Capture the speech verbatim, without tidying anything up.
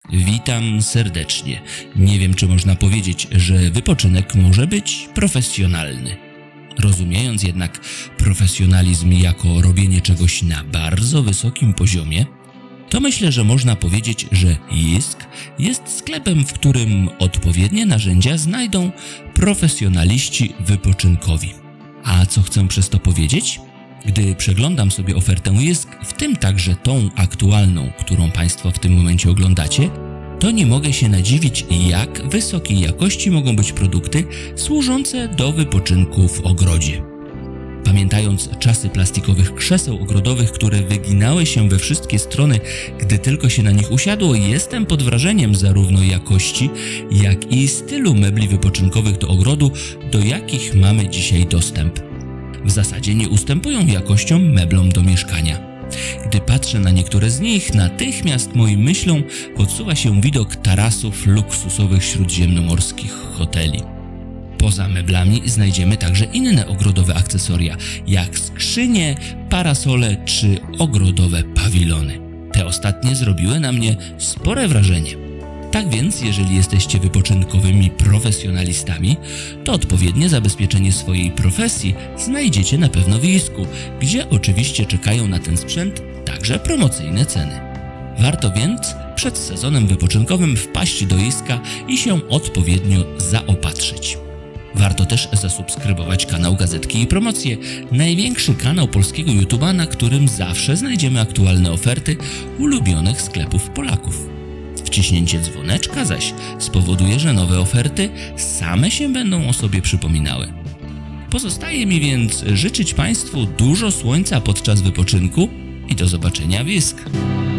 Witam serdecznie. Nie wiem, czy można powiedzieć, że wypoczynek może być profesjonalny. Rozumiejąc jednak profesjonalizm jako robienie czegoś na bardzo wysokim poziomie, to myślę, że można powiedzieć, że Jysk jest sklepem, w którym odpowiednie narzędzia znajdą profesjonaliści wypoczynkowi. A co chcę przez to powiedzieć? Gdy przeglądam sobie ofertę Jysk, w tym także tą aktualną, którą Państwo w tym momencie oglądacie, to nie mogę się nadziwić, jak wysokiej jakości mogą być produkty służące do wypoczynku w ogrodzie. Pamiętając czasy plastikowych krzeseł ogrodowych, które wyginały się we wszystkie strony, gdy tylko się na nich usiadło, jestem pod wrażeniem zarówno jakości, jak i stylu mebli wypoczynkowych do ogrodu, do jakich mamy dzisiaj dostęp. W zasadzie nie ustępują jakością meblom do mieszkania. Gdy patrzę na niektóre z nich, natychmiast moim myślom podsuwa się widok tarasów luksusowych śródziemnomorskich hoteli. Poza meblami znajdziemy także inne ogrodowe akcesoria, jak skrzynie, parasole czy ogrodowe pawilony. Te ostatnie zrobiły na mnie spore wrażenie. Tak więc, jeżeli jesteście wypoczynkowymi profesjonalistami, to odpowiednie zabezpieczenie swojej profesji znajdziecie na pewno w Jysku, gdzie oczywiście czekają na ten sprzęt także promocyjne ceny. Warto więc przed sezonem wypoczynkowym wpaść do Jyska i się odpowiednio zaopatrzyć. Warto też zasubskrybować kanał Gazetki i Promocje, największy kanał polskiego YouTube'a, na którym zawsze znajdziemy aktualne oferty ulubionych sklepów Polaków. Wciśnięcie dzwoneczka zaś spowoduje, że nowe oferty same się będą o sobie przypominały. Pozostaje mi więc życzyć Państwu dużo słońca podczas wypoczynku i do zobaczenia w Jysk.